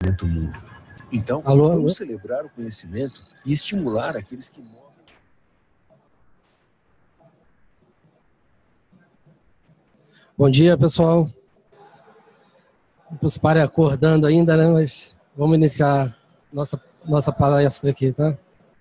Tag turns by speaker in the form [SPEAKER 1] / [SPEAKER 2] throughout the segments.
[SPEAKER 1] do mundo. Então,
[SPEAKER 2] alô?
[SPEAKER 1] vamos celebrar o conhecimento e estimular aqueles que movem.
[SPEAKER 2] Bom dia, pessoal. Os pares acordando ainda, né? Mas vamos iniciar nossa palestra aqui, tá?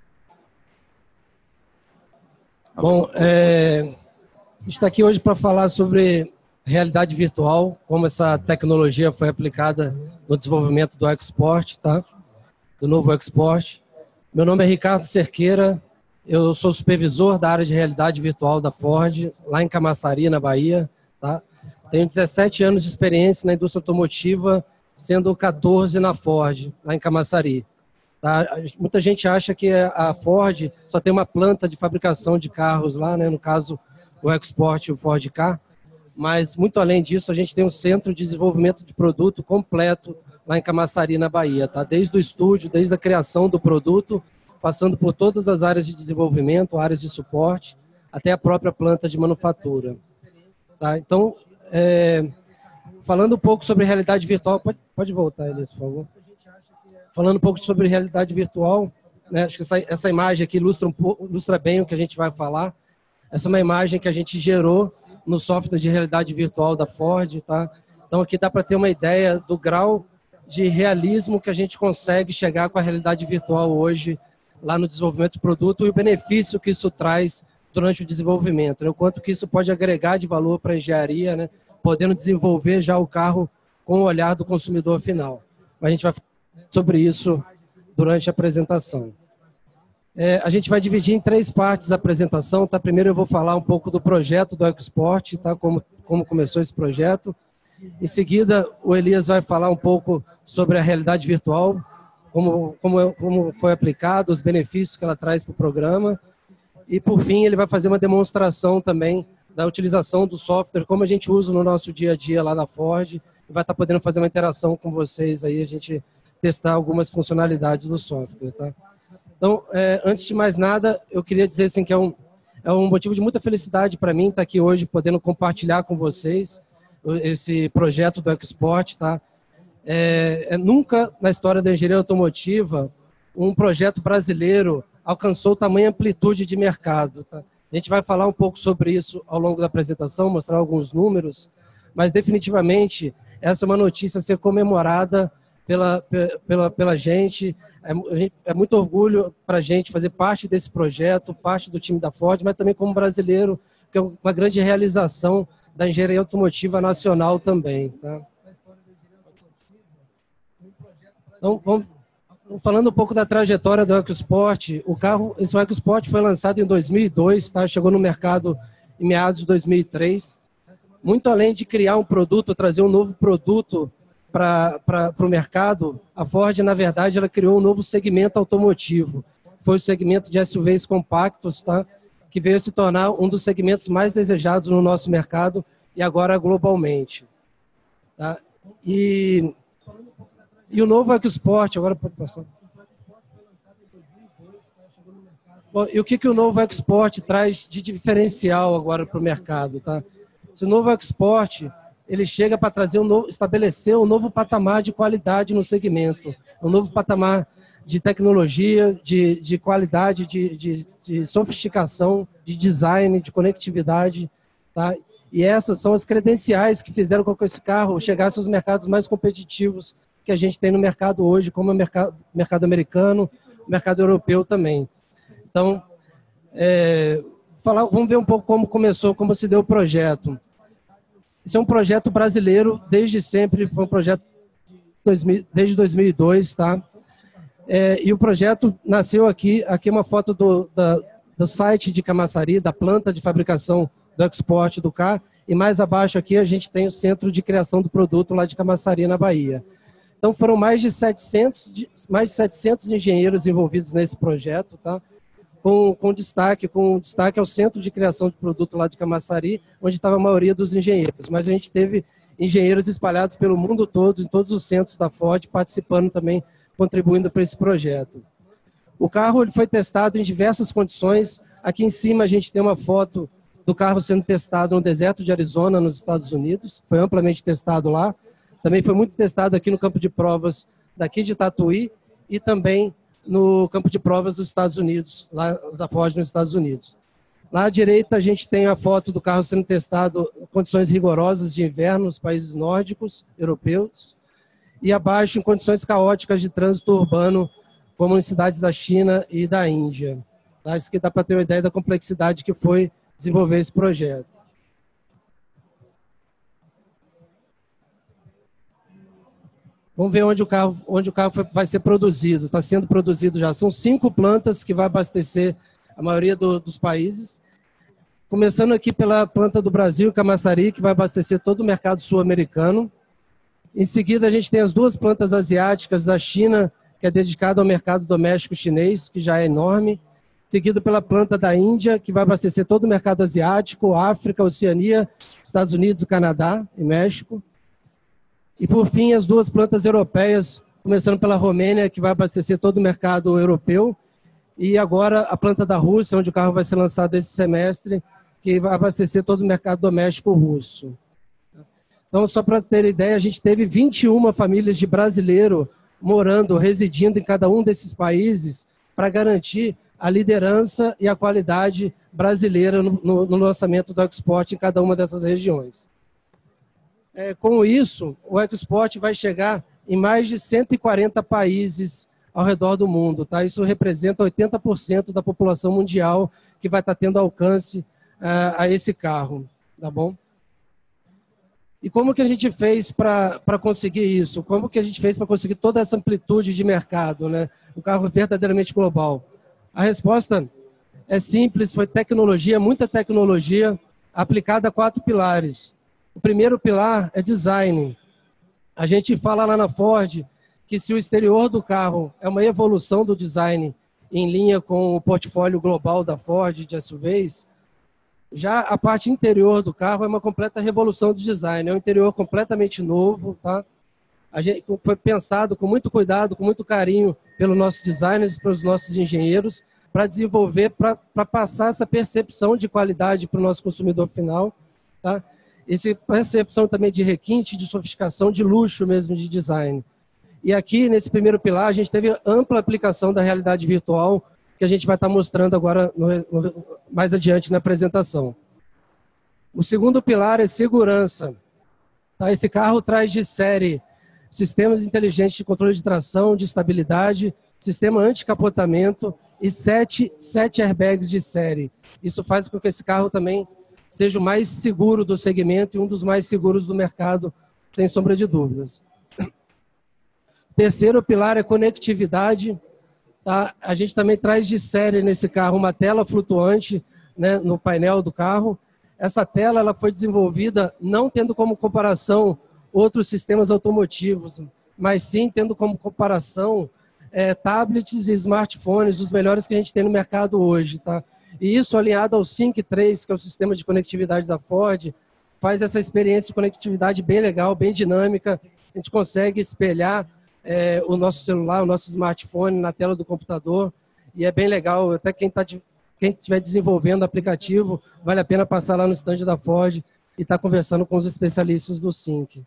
[SPEAKER 2] Bom, a gente está aqui hoje para falar sobre realidade virtual, como essa tecnologia foi aplicada no desenvolvimento do Export, tá? Do novo Export. Meu nome é Ricardo Cerqueira, eu sou supervisor da área de realidade virtual da Ford, lá em Camaçari, na Bahia, tá? Tenho 17 anos de experiência na indústria automotiva, sendo 14 na Ford, lá em Camaçari. Tá? Muita gente acha que a Ford só tem uma planta de fabricação de carros lá, né? No caso, o Export e o Ford Car. Mas, muito além disso, a gente tem um centro de desenvolvimento de produto completo lá em Camaçari, na Bahia. Tá? Desde o estúdio, desde a criação do produto, passando por todas as áreas de desenvolvimento, áreas de suporte, até a própria planta de manufatura. Tá? Então, falando um pouco sobre realidade virtual, pode voltar, Elias, por favor. Falando um pouco sobre realidade virtual, né? Acho que essa imagem aqui ilustra bem o que a gente vai falar. Essa é uma imagem que a gente gerou no software de realidade virtual da Ford, tá? Então aqui dá para ter uma ideia do grau de realismo que a gente consegue chegar com a realidade virtual hoje lá no desenvolvimento do produto e o benefício que isso traz durante o desenvolvimento, né? O quanto que isso pode agregar de valor para a engenharia, né? Podendo desenvolver já o carro com o olhar do consumidor final. A gente vai falar sobre isso durante a apresentação. A gente vai dividir em 3 partes a apresentação, tá? Primeiro eu vou falar um pouco do projeto do Export, tá? Como começou esse projeto. Em seguida, o Elias vai falar um pouco sobre a realidade virtual, como foi aplicado, os benefícios que ela traz para o programa. E, por fim, ele vai fazer uma demonstração também da utilização do software, como a gente usa no nosso dia a dia lá na Ford, e vai estar podendo fazer uma interação com vocês aí, a gente testar algumas funcionalidades do software, tá? Então, antes de mais nada, eu queria dizer assim, que é um motivo de muita felicidade para mim estar aqui hoje, podendo compartilhar com vocês esse projeto do Export, tá? Nunca na história da engenharia automotiva um projeto brasileiro alcançou tamanha amplitude de mercado, tá? A gente vai falar um pouco sobre isso ao longo da apresentação, mostrar alguns números, mas definitivamente essa é uma notícia a ser comemorada pela gente. É muito orgulho para a gente fazer parte desse projeto, parte do time da Ford, mas também como brasileiro, que é uma grande realização da engenharia automotiva nacional também, tá? Então, falando um pouco da trajetória do EcoSport, esse EcoSport foi lançado em 2002, tá? Chegou no mercado em meados de 2003. Muito além de criar um produto, trazer um novo produto para o mercado, a Ford, na verdade, ela criou um novo segmento automotivo. Foi o segmento de SUVs compactos, tá? Que veio se tornar um dos segmentos mais desejados no nosso mercado e agora globalmente. Tá? E o novo EcoSport, agora pode passar. Bom, e o que o novo EcoSport traz de diferencial agora para o mercado? Tá? Esse novo EcoSport, ele chega para estabelecer um novo patamar de qualidade no segmento, um novo patamar de tecnologia, de qualidade, de sofisticação, de design, de conectividade, tá? E essas são as credenciais que fizeram com que esse carro chegasse aos mercados mais competitivos que a gente tem no mercado hoje, como o mercado americano, o mercado europeu também. Então, vamos ver um pouco como começou, como se deu o projeto. Esse é um projeto brasileiro, desde sempre, foi um projeto desde 2002, tá? E o projeto nasceu aqui é uma foto do site de Camaçari, da planta de fabricação do Export do Car, e mais abaixo aqui a gente tem o centro de criação do produto lá de Camaçari, na Bahia. Então foram mais de 700 engenheiros envolvidos nesse projeto, tá? Com destaque ao centro de criação de produto lá de Camaçari, onde estava a maioria dos engenheiros. Mas a gente teve engenheiros espalhados pelo mundo todo, em todos os centros da Ford, participando também, contribuindo para esse projeto. O carro ele foi testado em diversas condições. Aqui em cima a gente tem uma foto do carro sendo testado no deserto de Arizona, nos Estados Unidos. Foi amplamente testado lá. Também foi muito testado aqui no campo de provas daqui de Tatuí e também no campo de provas dos Estados Unidos, lá da Ford nos Estados Unidos. Lá à direita a gente tem a foto do carro sendo testado em condições rigorosas de inverno nos países nórdicos, europeus, e abaixo em condições caóticas de trânsito urbano, como em cidades da China e da Índia. Tá? Isso aqui dá para ter uma ideia da complexidade que foi desenvolver esse projeto. Vamos ver onde o carro vai ser produzido. Está sendo produzido já. São 5 plantas que vai abastecer a maioria dos países. Começando aqui pela planta do Brasil, Camaçari, que vai abastecer todo o mercado sul-americano. Em seguida, a gente tem as 2 plantas asiáticas da China, que é dedicada ao mercado doméstico chinês, que já é enorme. Seguido pela planta da Índia, que vai abastecer todo o mercado asiático, África, Oceania, Estados Unidos, Canadá e México. E, por fim, as 2 plantas europeias, começando pela Romênia, que vai abastecer todo o mercado europeu. E agora a planta da Rússia, onde o carro vai ser lançado esse semestre, que vai abastecer todo o mercado doméstico russo. Então, só para ter ideia, a gente teve 21 famílias de brasileiro morando, residindo em cada um desses países para garantir a liderança e a qualidade brasileira no lançamento do EcoSport em cada uma dessas regiões. Com isso, o EcoSport vai chegar em mais de 140 países ao redor do mundo. Tá? Isso representa 80% da população mundial que vai estar tendo alcance a esse carro. Tá bom? E como que a gente fez para conseguir isso? Como que a gente fez para conseguir toda essa amplitude de mercado, né? O carro verdadeiramente global? A resposta é simples, foi tecnologia, muita tecnologia aplicada a 4 pilares. O primeiro pilar é design. A gente fala lá na Ford que se o exterior do carro é uma evolução do design em linha com o portfólio global da Ford de SUVs, já a parte interior do carro é uma completa revolução do design. É um interior completamente novo, tá? A gente foi pensado com muito cuidado, com muito carinho pelos nossos designers e pelos nossos engenheiros para desenvolver, para passar essa percepção de qualidade para o nosso consumidor final, tá? Essa percepção também de requinte, de sofisticação, de luxo mesmo, de design. E aqui, nesse primeiro pilar, a gente teve ampla aplicação da realidade virtual, que a gente vai estar mostrando agora mais adiante na apresentação. O segundo pilar é segurança. Tá? Esse carro traz de série sistemas inteligentes de controle de tração, de estabilidade, sistema anti-capotamento e 7 airbags de série. Isso faz com que esse carro também seja o mais seguro do segmento e um dos mais seguros do mercado, sem sombra de dúvidas. Terceiro pilar é conectividade. Tá? A gente também traz de série nesse carro uma tela flutuante, né, no painel do carro. Essa tela ela foi desenvolvida não tendo como comparação outros sistemas automotivos, mas sim tendo como comparação tablets e smartphones, os melhores que a gente tem no mercado hoje. Tá? E isso alinhado ao Sync 3, que é o sistema de conectividade da Ford, faz essa experiência de conectividade bem legal, bem dinâmica. A gente consegue espelhar o nosso celular, o nosso smartphone na tela do computador, e é bem legal. Até quem estiver desenvolvendo o aplicativo, vale a pena passar lá no stand da Ford e estar conversando com os especialistas do Sync.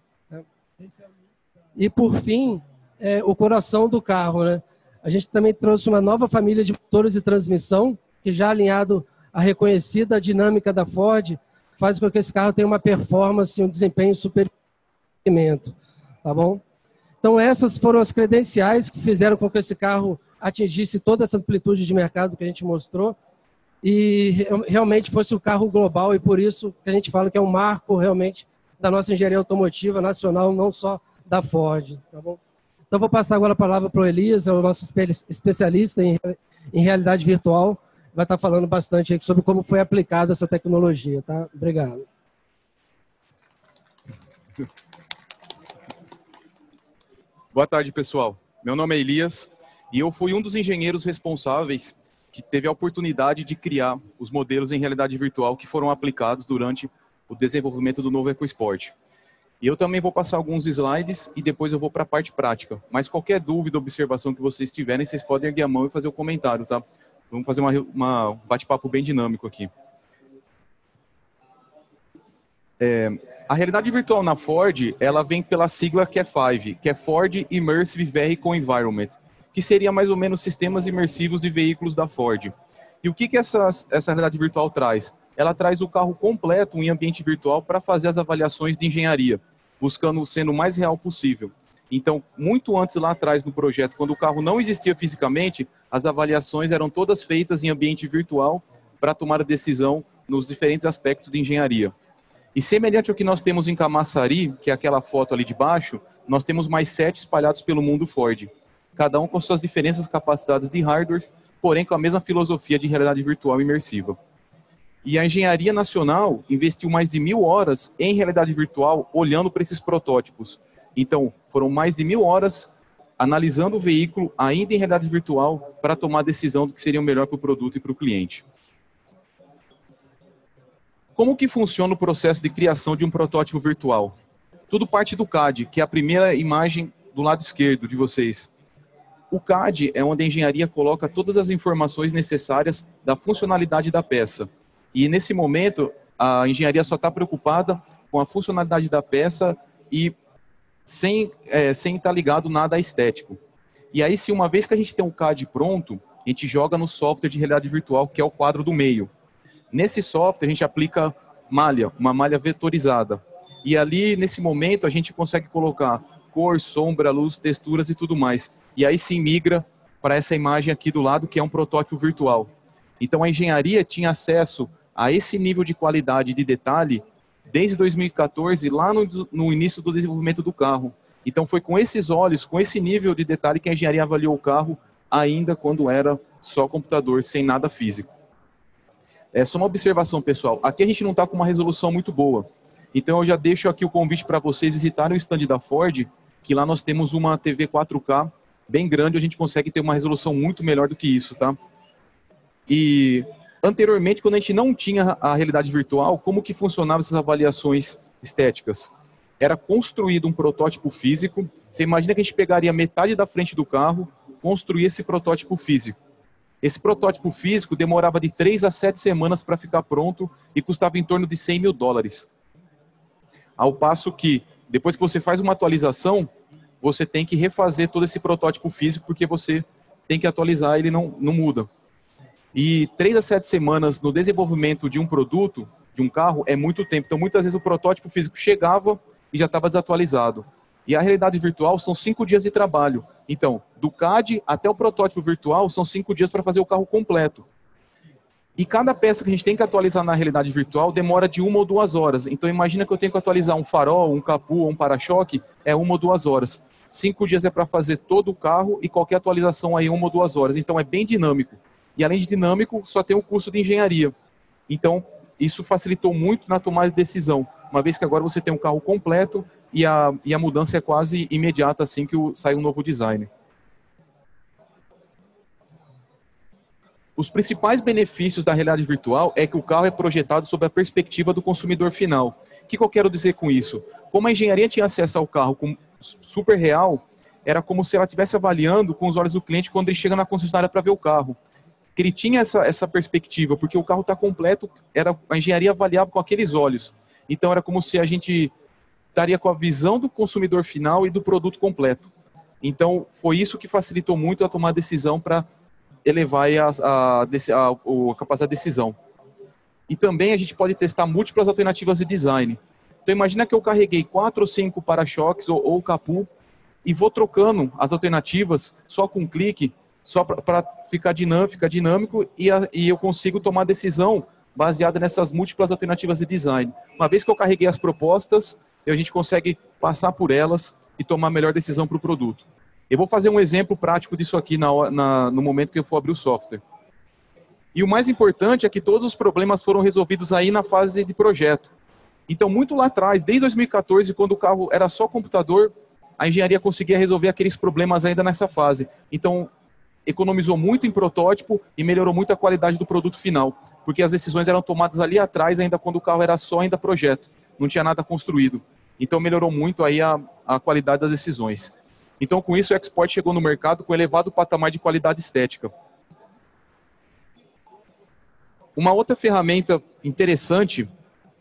[SPEAKER 2] E, por fim, o coração do carro. Né? A gente também trouxe uma nova família de motores de transmissão, que já alinhado à reconhecida dinâmica da Ford, faz com que esse carro tenha uma performance e um desempenho superior ao segmento. Tá bom? Então, essas foram as credenciais que fizeram com que esse carro atingisse toda essa amplitude de mercado que a gente mostrou e realmente fosse um carro global, e por isso que a gente fala que é um marco realmente da nossa engenharia automotiva nacional, não só da Ford. Tá bom? Então, vou passar agora a palavra para o Elias, é o nosso especialista em realidade virtual, vai estar falando bastante aí sobre como foi aplicada essa tecnologia. Tá? Obrigado.
[SPEAKER 3] Boa tarde, pessoal. Meu nome é Elias e eu fui um dos engenheiros responsáveis que teve a oportunidade de criar os modelos em realidade virtual que foram aplicados durante o desenvolvimento do novo EcoSport. E eu também vou passar alguns slides e depois eu vou para a parte prática. Mas qualquer dúvida, observação que vocês tiverem, vocês podem erguer a mão e fazer o comentário, tá? Vamos fazer um bate-papo bem dinâmico aqui. A realidade virtual na Ford, ela vem pela sigla que é FIVE, que é Ford Immersive Vehicle Environment, que seria mais ou menos sistemas imersivos de veículos da Ford. E o que essa realidade virtual traz? Ela traz o carro completo em ambiente virtual para fazer as avaliações de engenharia, buscando sendo o mais real possível. Então, muito antes lá atrás no projeto, quando o carro não existia fisicamente, as avaliações eram todas feitas em ambiente virtual para tomar a decisão nos diferentes aspectos de engenharia. E semelhante ao que nós temos em Camaçari, que é aquela foto ali de baixo, nós temos mais 7 espalhados pelo mundo Ford. Cada um com suas diferentes capacidades de hardware, porém com a mesma filosofia de realidade virtual imersiva. E a Engenharia Nacional investiu mais de 1000 horas em realidade virtual, olhando para esses protótipos. Então, foram mais de 1000 horas analisando o veículo, ainda em realidade virtual, para tomar a decisão do que seria o melhor para o produto e para o cliente. Como que funciona o processo de criação de um protótipo virtual? Tudo parte do CAD, que é a primeira imagem do lado esquerdo de vocês. O CAD é onde a engenharia coloca todas as informações necessárias da funcionalidade da peça. E nesse momento, a engenharia só está preocupada com a funcionalidade da peça e sem estar ligado nada a estético. E aí, se uma vez que a gente tem um CAD pronto, a gente joga no software de realidade virtual, que é o quadro do meio. Nesse software, a gente aplica malha, uma malha vetorizada. E ali, nesse momento, a gente consegue colocar cor, sombra, luz, texturas e tudo mais. E aí se migra para essa imagem aqui do lado, que é um protótipo virtual. Então, a engenharia tinha acesso a esse nível de qualidade e de detalhe desde 2014, lá no início do desenvolvimento do carro. Então, foi com esses olhos, com esse nível de detalhe que a engenharia avaliou o carro, ainda quando era só computador, sem nada físico. É só uma observação, pessoal. Aqui a gente não está com uma resolução muito boa. Então, eu já deixo aqui o convite para vocês visitarem o stand da Ford, que lá nós temos uma TV 4K bem grande, a gente consegue ter uma resolução muito melhor do que isso, tá? E anteriormente, quando a gente não tinha a realidade virtual, como que funcionavam essas avaliações estéticas? Era construído um protótipo físico. Você imagina que a gente pegaria metade da frente do carro, construir esse protótipo físico. Esse protótipo físico demorava de 3 a 7 semanas para ficar pronto e custava em torno de $100 mil. Ao passo que, depois que você faz uma atualização, você tem que refazer todo esse protótipo físico, porque você tem que atualizar, ele não muda. E 3 a 7 semanas no desenvolvimento de um produto, de um carro, é muito tempo. Então, muitas vezes o protótipo físico chegava e já estava desatualizado. E a realidade virtual são 5 dias de trabalho. Então, do CAD até o protótipo virtual, são 5 dias para fazer o carro completo. E cada peça que a gente tem que atualizar na realidade virtual demora de 1 ou 2 horas. Então, imagina que eu tenho que atualizar um farol, um capô ou um para-choque, é 1 ou 2 horas. 5 dias é para fazer todo o carro e qualquer atualização aí 1 ou 2 horas. Então, é bem dinâmico. E além de dinâmico, só tem o curso de engenharia. Então, isso facilitou muito na tomada de decisão, uma vez que agora você tem um carro completo e a mudança é quase imediata assim que sai um novo design. Os principais benefícios da realidade virtual é que o carro é projetado sob a perspectiva do consumidor final. O que eu quero dizer com isso? Como a engenharia tinha acesso ao carro super real, era como se ela estivesse avaliando com os olhos do cliente quando ele chega na concessionária para ver o carro. Que ele tinha essa perspectiva, porque o carro está completo, a engenharia avaliava com aqueles olhos. Então era como se a gente estaria com a visão do consumidor final e do produto completo. Então foi isso que facilitou muito a tomar a decisão para elevar a capacidade de decisão. E também a gente pode testar múltiplas alternativas de design. Então imagina que eu carreguei 4 ou 5 para-choques ou capô e vou trocando as alternativas só com um clique, só para ficar dinâmico e eu consigo tomar decisão baseada nessas múltiplas alternativas de design. Uma vez que eu carreguei as propostas, a gente consegue passar por elas e tomar a melhor decisão para o produto. Eu vou fazer um exemplo prático disso aqui no momento que eu for abrir o software. E o mais importante é que todos os problemas foram resolvidos aí na fase de projeto. Então, muito lá atrás, desde 2014, quando o carro era só computador, a engenharia conseguia resolver aqueles problemas ainda nessa fase. Então, economizou muito em protótipo e melhorou muito a qualidade do produto final, porque as decisões eram tomadas ali atrás, ainda quando o carro era só ainda projeto, não tinha nada construído. Então melhorou muito aí a qualidade das decisões. Então com isso o Export chegou no mercado com elevado patamar de qualidade estética. Uma outra ferramenta interessante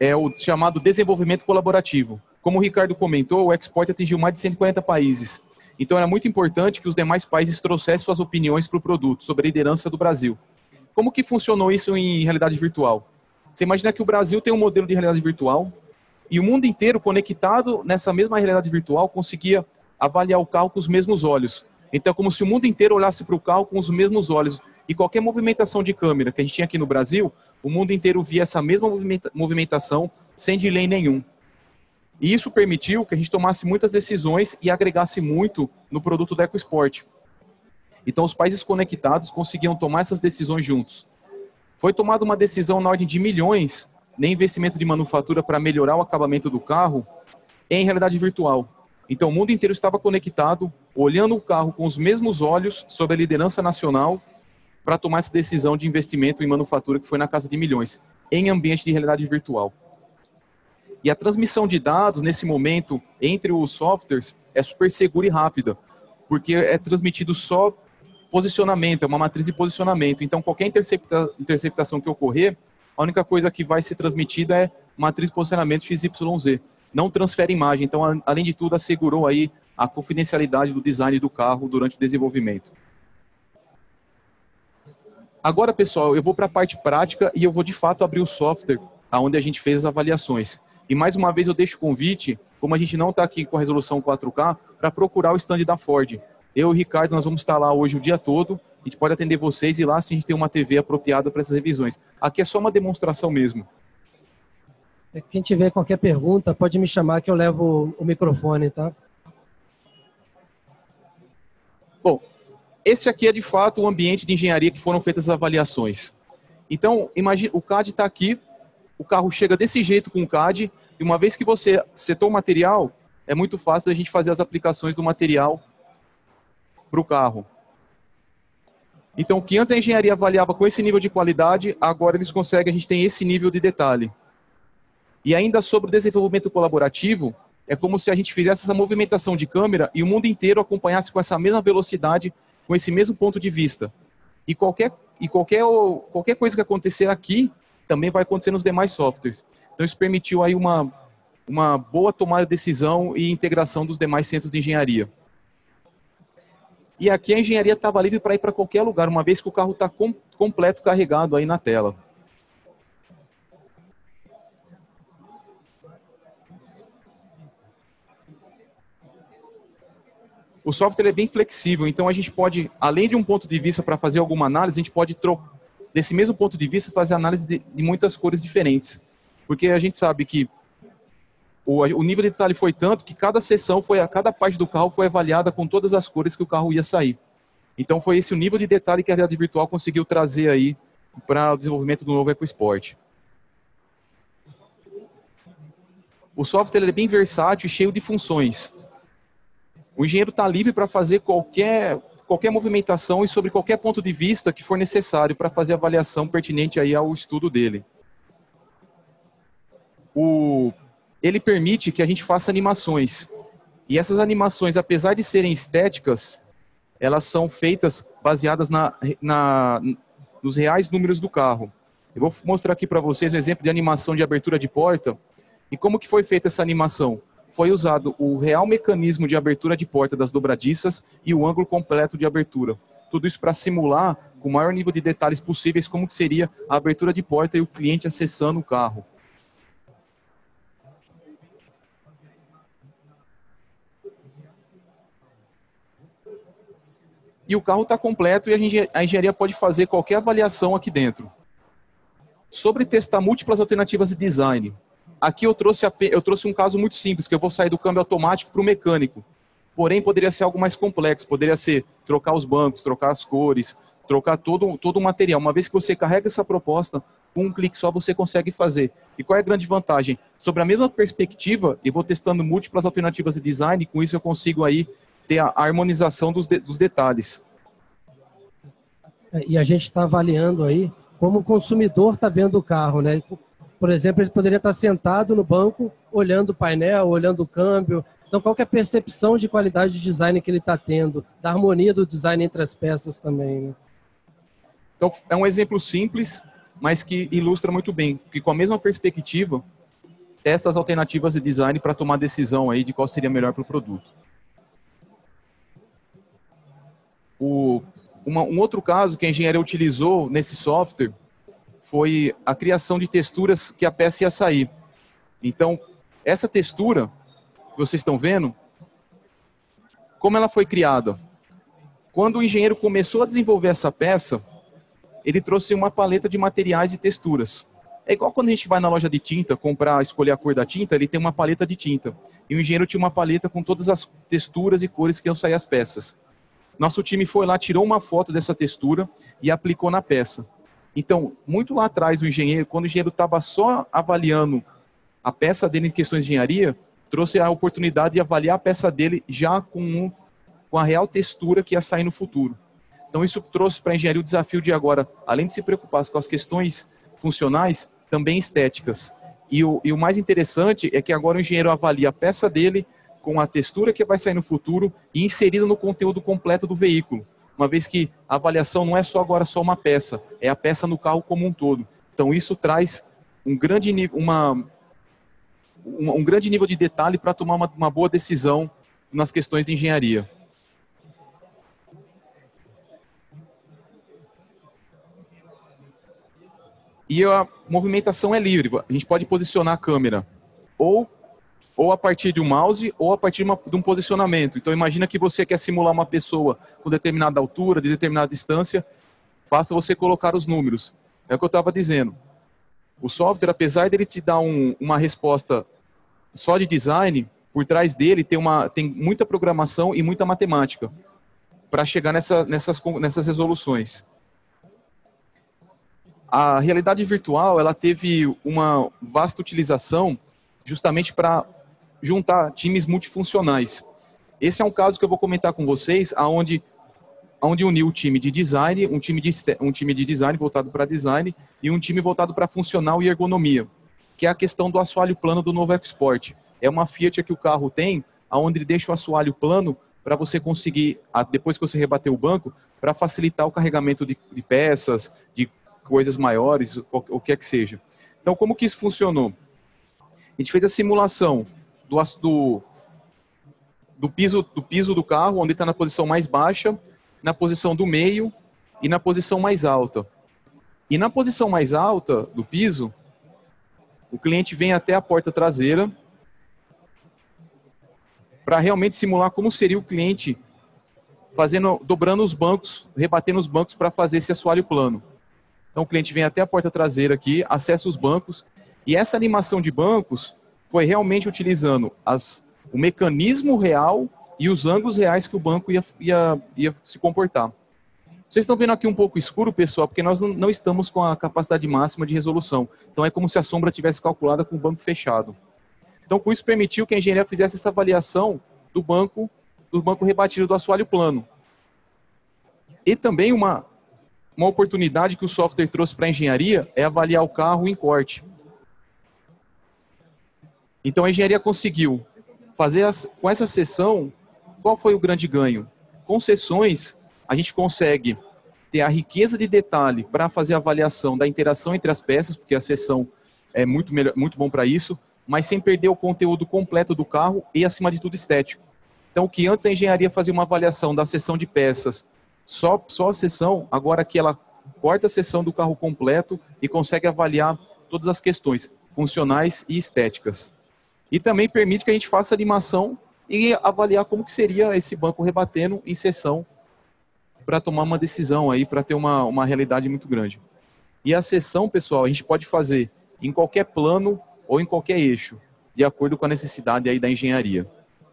[SPEAKER 3] é o chamado desenvolvimento colaborativo. Como o Ricardo comentou, o Export atingiu mais de 140 países. Então, era muito importante que os demais países trouxessem suas opiniões para o produto, sobre a liderança do Brasil. Como que funcionou isso em realidade virtual? Você imagina que o Brasil tem um modelo de realidade virtual e o mundo inteiro conectado nessa mesma realidade virtual conseguia avaliar o carro com os mesmos olhos. Então, é como se o mundo inteiro olhasse para o carro com os mesmos olhos. E qualquer movimentação de câmera que a gente tinha aqui no Brasil, o mundo inteiro via essa mesma movimentação sem delay nenhum. E isso permitiu que a gente tomasse muitas decisões e agregasse muito no produto da EcoSport. Então, os países conectados conseguiam tomar essas decisões juntos. Foi tomada uma decisão na ordem de milhões em investimento de manufatura para melhorar o acabamento do carro em realidade virtual. Então, o mundo inteiro estava conectado, olhando o carro com os mesmos olhos sobre a liderança nacional para tomar essa decisão de investimento em manufatura que foi na casa de milhões, em ambiente de realidade virtual. E a transmissão de dados, nesse momento, entre os softwares, é super segura e rápida, porque é transmitido só posicionamento, é uma matriz de posicionamento. Então, qualquer interceptação que ocorrer, a única coisa que vai ser transmitida é matriz de posicionamento XYZ. Não transfere imagem. Então, além de tudo, assegurou aí a confidencialidade do design do carro durante o desenvolvimento. Agora, pessoal, eu vou para a parte prática e eu vou, de fato, abrir o software onde a gente fez as avaliações. E, mais uma vez, eu deixo o convite, como a gente não está aqui com a resolução 4K, para procurar o stand da Ford. Eu e o Ricardo, nós vamos estar lá hoje o dia todo, a gente pode atender vocês e lá sim a gente tem uma TV apropriada para essas revisões. Aqui é só uma demonstração mesmo.
[SPEAKER 2] Quem tiver qualquer pergunta, pode me chamar que eu levo o microfone, tá?
[SPEAKER 3] Bom, esse aqui é de fato o ambiente de engenharia que foram feitas as avaliações. Então, imagine, o CAD está aqui, o carro chega desse jeito com o CAD, e uma vez que você setou o material, é muito fácil a gente fazer as aplicações do material para o carro. Então, o que antes a engenharia avaliava com esse nível de qualidade, agora eles conseguem, a gente tem esse nível de detalhe. E ainda sobre o desenvolvimento colaborativo, é como se a gente fizesse essa movimentação de câmera e o mundo inteiro acompanhasse com essa mesma velocidade, com esse mesmo ponto de vista. E qualquer coisa que acontecer aqui, também vai acontecer nos demais softwares. Então, isso permitiu aí uma boa tomada de decisão e integração dos demais centros de engenharia. E aqui a engenharia estava livre para ir para qualquer lugar, uma vez que o carro está completo carregado aí na tela. O software é bem flexível, então a gente pode, além de um ponto de vista para fazer alguma análise, a gente pode, desse mesmo ponto de vista, fazer análise de muitas cores diferentes. Porque a gente sabe que o nível de detalhe foi tanto que cada seção, cada parte do carro foi avaliada com todas as cores que o carro ia sair. Então foi esse o nível de detalhe que a realidade virtual conseguiu trazer aí para o desenvolvimento do novo EcoSport. O software é bem versátil e cheio de funções. O engenheiro está livre para fazer qualquer movimentação e sobre qualquer ponto de vista que for necessário para fazer a avaliação pertinente aí ao estudo dele. Ele permite que a gente faça animações. E essas animações, apesar de serem estéticas, elas são feitas baseadas nos reais números do carro. Eu vou mostrar aqui para vocês um exemplo de animação de abertura de porta. E como que foi feita essa animação? Foi usado o real mecanismo de abertura de porta das dobradiças e o ângulo completo de abertura. Tudo isso para simular, com o maior nível de detalhes possíveis, como que seria a abertura de porta e o cliente acessando o carro. E o carro está completo e a engenharia pode fazer qualquer avaliação aqui dentro. Sobre testar múltiplas alternativas de design. Aqui eu trouxe um caso muito simples, que eu vou sair do câmbio automático para o mecânico. Porém, poderia ser algo mais complexo. Poderia ser trocar os bancos, trocar as cores, trocar todo o material. Uma vez que você carrega essa proposta, com um clique só você consegue fazer. E qual é a grande vantagem? Sobre a mesma perspectiva, eu vou testando múltiplas alternativas de design, e com isso eu consigo aí ter a harmonização dos detalhes.
[SPEAKER 2] E a gente está avaliando aí como o consumidor está vendo o carro, né? Por exemplo, ele poderia estar sentado no banco, olhando o painel, olhando o câmbio. Então, qual que é a percepção de qualidade de design que ele está tendo? Da harmonia do design entre as peças também, né?
[SPEAKER 3] Então, é um exemplo simples, mas que ilustra muito bem, que com a mesma perspectiva, testa as alternativas de design para tomar decisão aí de qual seria melhor para o produto. Um outro caso que a engenharia utilizou nesse software foi a criação de texturas que a peça ia sair. Então, essa textura que vocês estão vendo, como ela foi criada? Quando o engenheiro começou a desenvolver essa peça, ele trouxe uma paleta de materiais e texturas. É igual quando a gente vai na loja de tinta escolher a cor da tinta, ele tem uma paleta de tinta. E o engenheiro tinha uma paleta com todas as texturas e cores que iam sair as peças. Nosso time foi lá, tirou uma foto dessa textura e aplicou na peça. Então, muito lá atrás, quando o engenheiro estava só avaliando a peça dele em questões de engenharia, trouxe a oportunidade de avaliar a peça dele já com a real textura que ia sair no futuro. Então, isso trouxe para a engenharia o desafio de agora, além de se preocupar com as questões funcionais, também estéticas. E o mais interessante é que agora o engenheiro avalia a peça dele com a textura que vai sair no futuro e inserida no conteúdo completo do veículo. Uma vez que a avaliação não é só agora só uma peça, é a peça no carro como um todo. Então isso traz um grande nível de detalhe para tomar uma boa decisão nas questões de engenharia. E a movimentação é livre. A gente pode posicionar a câmera ou a partir de um mouse, ou a partir de um posicionamento. Então, imagina que você quer simular uma pessoa com determinada altura, de determinada distância, basta você colocar os números. É o que eu estava dizendo. O software, apesar dele te dar uma resposta só de design, por trás dele tem muita programação e muita matemática para chegar nessas resoluções. A realidade virtual, ela teve uma vasta utilização justamente para juntar times multifuncionais. Esse é um caso que eu vou comentar com vocês, onde uniu o time de design, um time de design voltado para design e um time voltado para funcional e ergonomia, que é a questão do assoalho plano do novo EcoSport. É uma feature que o carro tem, onde ele deixa o assoalho plano para você conseguir, depois que você rebater o banco, para facilitar o carregamento de peças, de coisas maiores, o que é que seja. Então, como que isso funcionou? A gente fez a simulação do piso do carro, onde está na posição mais baixa, na posição do meio e na posição mais alta. E na posição mais alta do piso, o cliente vem até a porta traseira para realmente simular como seria o cliente dobrando os bancos, rebatendo os bancos para fazer esse assoalho plano. Então o cliente vem até a porta traseira aqui, acessa os bancos, e essa animação de bancos foi realmente utilizando o mecanismo real e os ângulos reais que o banco ia se comportar. Vocês estão vendo aqui um pouco escuro, pessoal, porque nós não estamos com a capacidade máxima de resolução. Então é como se a sombra tivesse calculada com o banco fechado. Então com isso permitiu que a engenharia fizesse essa avaliação do banco rebatido do assoalho plano. E também uma oportunidade que o software trouxe para a engenharia é avaliar o carro em corte. Então a engenharia conseguiu fazer com essa seção, qual foi o grande ganho? Com sessões, a gente consegue ter a riqueza de detalhe para fazer a avaliação da interação entre as peças, porque a seção é muito bom para isso, mas sem perder o conteúdo completo do carro e, acima de tudo, estético. Então, o que antes a engenharia fazia uma avaliação da seção de peças, só a seção, agora aqui ela corta a seção do carro completo e consegue avaliar todas as questões funcionais e estéticas. E também permite que a gente faça animação e avaliar como que seria esse banco rebatendo em seção para tomar uma decisão aí, para ter uma realidade muito grande. E a seção, pessoal, a gente pode fazer em qualquer plano ou em qualquer eixo, de acordo com a necessidade aí da engenharia.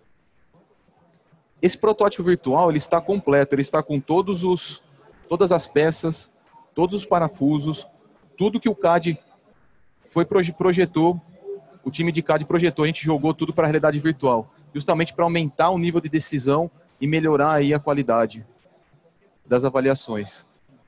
[SPEAKER 3] Esse protótipo virtual, ele está completo, ele está com todas as peças, todos os parafusos, tudo que o CAD projetou, o time de CAD projetou, a gente jogou tudo para a realidade virtual, justamente para aumentar o nível de decisão e melhorar aí a qualidade das avaliações.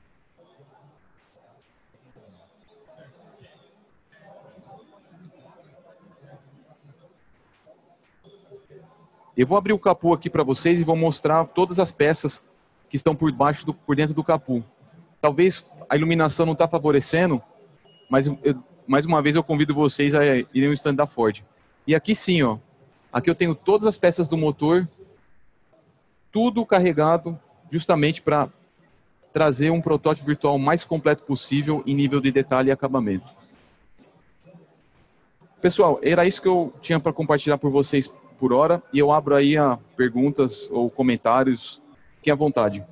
[SPEAKER 3] Eu vou abrir o capô aqui para vocês e vou mostrar todas as peças que estão por dentro do capô. Talvez a iluminação não está favorecendo, mas mais uma vez eu convido vocês a irem no stand da Ford. E aqui sim, ó, aqui eu tenho todas as peças do motor, tudo carregado justamente para trazer um protótipo virtual mais completo possível em nível de detalhe e acabamento. Pessoal, era isso que eu tinha para compartilhar por vocês por hora, e eu abro aí a perguntas ou comentários, fiquem à vontade.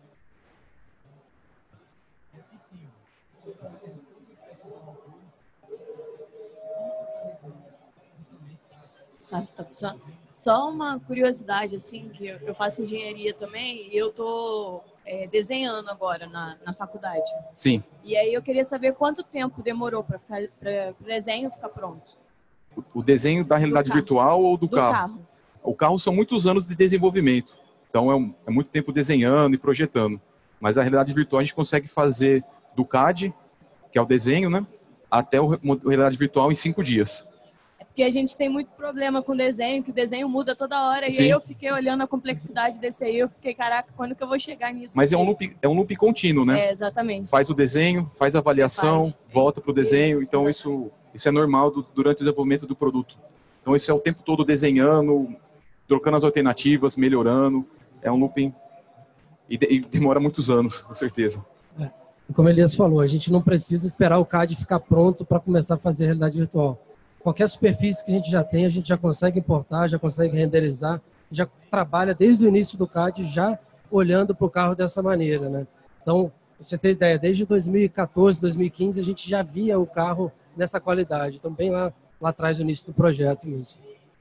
[SPEAKER 4] Tá funcionando. Só uma curiosidade, assim, que eu faço engenharia também e eu tô desenhando agora na faculdade.
[SPEAKER 3] Sim.
[SPEAKER 4] E aí eu queria saber quanto tempo demorou para o desenho ficar pronto.
[SPEAKER 3] O desenho da realidade virtual ou do carro? O carro são muitos anos de desenvolvimento. Então é muito tempo desenhando e projetando. Mas a realidade virtual a gente consegue fazer do CAD, que é o desenho, né, até a realidade virtual em 5 dias.
[SPEAKER 4] Porque a gente tem muito problema com desenho, que o desenho muda toda hora.
[SPEAKER 3] Sim.
[SPEAKER 4] E aí eu fiquei olhando a complexidade desse aí, eu fiquei, caraca, quando que eu vou chegar nisso?
[SPEAKER 3] Mas é um loop contínuo, né?
[SPEAKER 4] Exatamente.
[SPEAKER 3] Faz o desenho, faz a avaliação, volta para o desenho. Então isso é normal durante o desenvolvimento do produto. Então isso é o tempo todo desenhando, trocando as alternativas, melhorando. É um looping e demora muitos anos, com certeza.
[SPEAKER 2] Como Elias falou, a gente não precisa esperar o CAD ficar pronto para começar a fazer realidade virtual. Qualquer superfície que a gente já tem, a gente já consegue importar, já consegue renderizar, já trabalha desde o início do CAD já olhando para o carro dessa maneira, né? Então, você tem ideia, desde 2014, 2015, a gente já via o carro nessa qualidade. Então, bem lá atrás do início do projeto mesmo.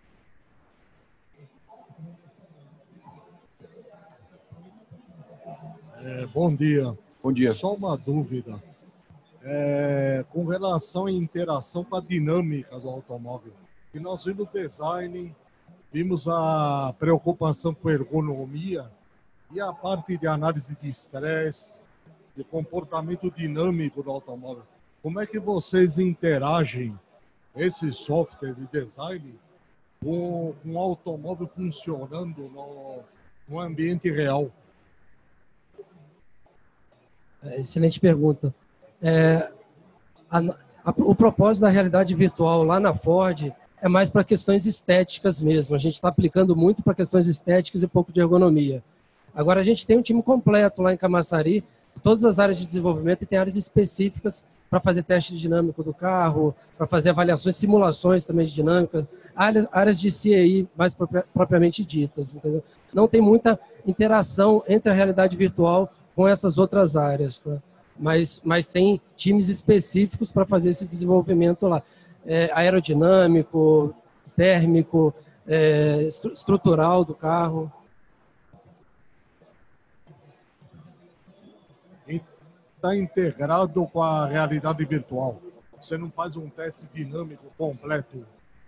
[SPEAKER 5] Bom dia.
[SPEAKER 3] Bom dia.
[SPEAKER 5] Só uma dúvida. Com relação à interação com a dinâmica do automóvel. E nós vimos design, vimos a preocupação com ergonomia e a parte de análise de estresse, de comportamento dinâmico do automóvel. Como é que vocês interagem esse software de design com o automóvel funcionando no ambiente real?
[SPEAKER 2] Excelente pergunta. O propósito da realidade virtual lá na Ford é mais para questões estéticas mesmo. A gente está aplicando muito para questões estéticas e pouco de ergonomia. Agora, a gente tem um time completo lá em Camaçari, todas as áreas de desenvolvimento, e tem áreas específicas para fazer teste dinâmico do carro, para fazer avaliações, simulações também de dinâmica, áreas de CAI mais propriamente ditas, entendeu? Não tem muita interação entre a realidade virtual com essas outras áreas, tá? Mas tem times específicos para fazer esse desenvolvimento lá. Aerodinâmico, térmico, estrutural do carro.
[SPEAKER 5] Está integrado com a realidade virtual. Você não faz um teste dinâmico completo?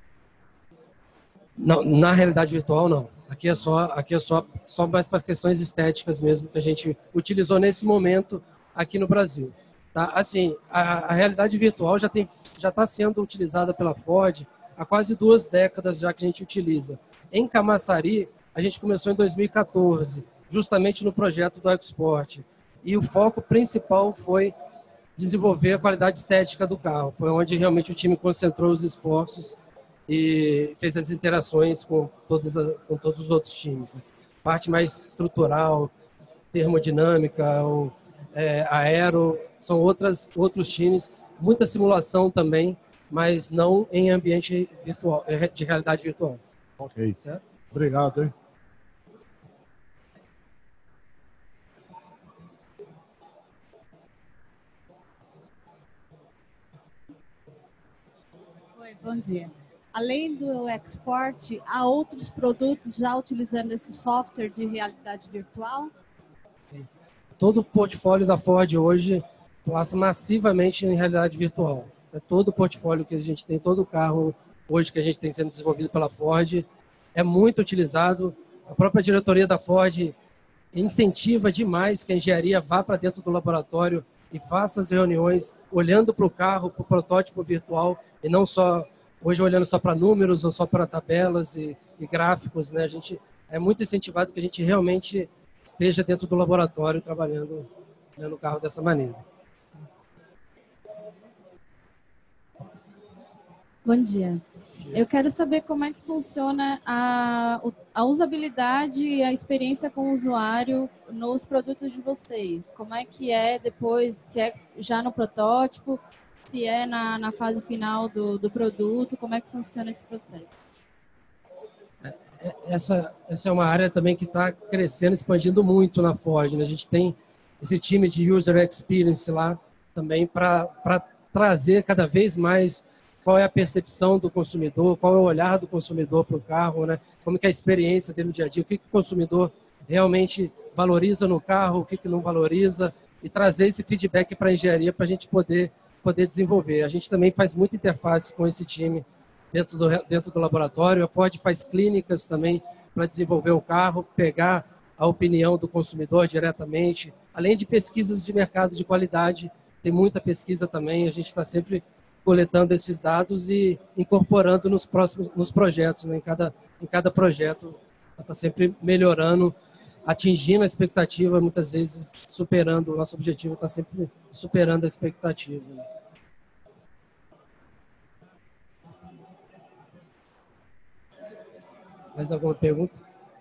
[SPEAKER 2] Não, na realidade virtual, não. Aqui é só mais para questões estéticas mesmo, que a gente utilizou nesse momento aqui no Brasil. Tá? Assim, a realidade virtual já está sendo utilizada pela Ford há quase 2 décadas já que a gente utiliza. Em Camaçari, a gente começou em 2014, justamente no projeto do EcoSport. E o foco principal foi desenvolver a qualidade estética do carro. Foi onde realmente o time concentrou os esforços e fez as interações com todos os outros times. Parte mais estrutural, termodinâmica, aero, são outros times, muita simulação também, mas não em ambiente virtual, de realidade virtual.
[SPEAKER 5] Ok.
[SPEAKER 2] Certo?
[SPEAKER 5] Obrigado, hein?
[SPEAKER 6] Oi, bom dia. Além do Export, há outros produtos já utilizando esse software de realidade virtual?
[SPEAKER 2] Todo o portfólio da Ford hoje passa massivamente em realidade virtual. Todo o portfólio que a gente tem, todo o carro hoje que a gente tem sendo desenvolvido pela Ford é muito utilizado. A própria diretoria da Ford incentiva demais que a engenharia vá para dentro do laboratório e faça as reuniões olhando para o carro, para o protótipo virtual, e não só hoje olhando só para números ou só para tabelas e gráficos, né? A gente é muito incentivado que a gente realmente esteja dentro do laboratório trabalhando no carro dessa maneira.
[SPEAKER 6] Bom dia. Eu quero saber como é que funciona a usabilidade e a experiência com o usuário nos produtos de vocês. Como é que é depois, se é já no protótipo, se é na fase final do produto, como é que funciona esse processo?
[SPEAKER 2] Essa é uma área também que está crescendo, expandindo muito na Ford, né? A gente tem esse time de User Experience lá também para trazer cada vez mais qual é a percepção do consumidor, qual é o olhar do consumidor para o carro, né? Como que é a experiência dele no dia a dia, o que o consumidor realmente valoriza no carro, o que não valoriza, e trazer esse feedback para a engenharia para a gente poder desenvolver. A gente também faz muita interface com esse time dentro do laboratório. A Ford faz clínicas também para desenvolver o carro, pegar a opinião do consumidor diretamente, além de pesquisas de mercado de qualidade, tem muita pesquisa também, a gente está sempre coletando esses dados e incorporando nos projetos, né? Em cada projeto está sempre melhorando, atingindo a expectativa, muitas vezes superando, o nosso objetivo está sempre superando a expectativa. Mais alguma pergunta?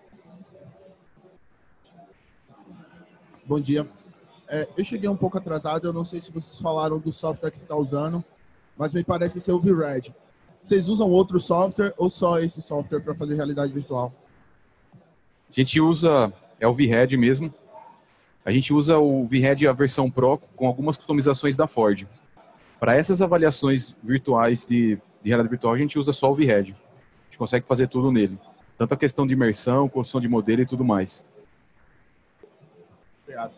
[SPEAKER 7] Bom dia. Eu cheguei um pouco atrasado, eu não sei se vocês falaram do software que você está usando, mas me parece ser o VRED. Vocês usam outro software ou só esse software para fazer realidade virtual?
[SPEAKER 3] A gente usa, é o VRED mesmo. A gente usa o VRED a versão Pro com algumas customizações da Ford. Para essas avaliações virtuais de realidade virtual, a gente usa só o VRED. A gente consegue fazer tudo nele. Tanto a questão de imersão, construção de modelo e tudo mais.
[SPEAKER 7] Obrigado.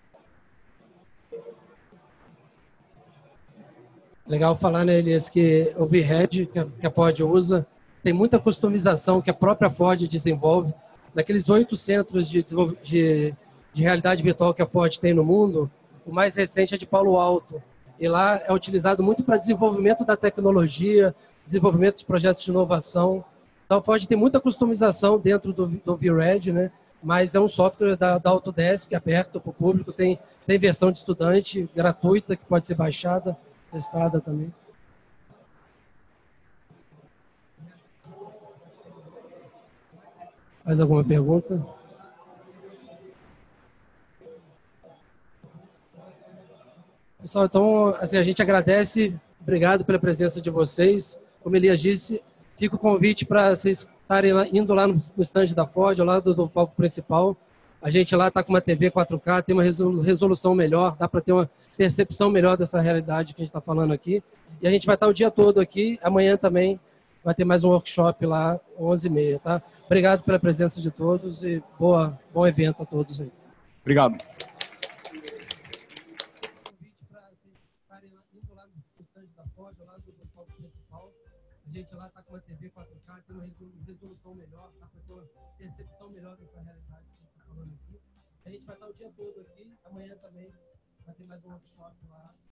[SPEAKER 2] Legal falar, né, Elias, que o VRED que a Ford usa, tem muita customização que a própria Ford desenvolve. Daqueles 8 centros de realidade virtual que a Ford tem no mundo, o mais recente é de Palo Alto. E lá é utilizado muito para desenvolvimento da tecnologia, desenvolvimento de projetos de inovação. Então a Ford tem muita customização dentro do VRED, né? Mas é um software da Autodesk, aberto para o público, tem versão de estudante gratuita que pode ser baixada, testada também. Mais alguma pergunta? Pessoal, então, assim, a gente agradece, obrigado pela presença de vocês. Como Elias disse, fica o convite para vocês estarem indo lá no stand da Ford, ao lado do palco principal. A gente lá está com uma TV 4K, tem uma resolução melhor, dá para ter uma percepção melhor dessa realidade que a gente está falando aqui. E a gente vai estar o dia todo aqui, amanhã também vai ter mais um workshop lá, 11h30, tá? Obrigado pela presença de todos e bom evento a todos aí.
[SPEAKER 3] Obrigado.
[SPEAKER 2] A gente lá está com uma TV 4K, tem uma resolução melhor, dá para ter uma percepção melhor dessa realidade que a gente está falando aqui. A gente vai estar o dia todo aqui, amanhã também vai ter mais um workshop lá.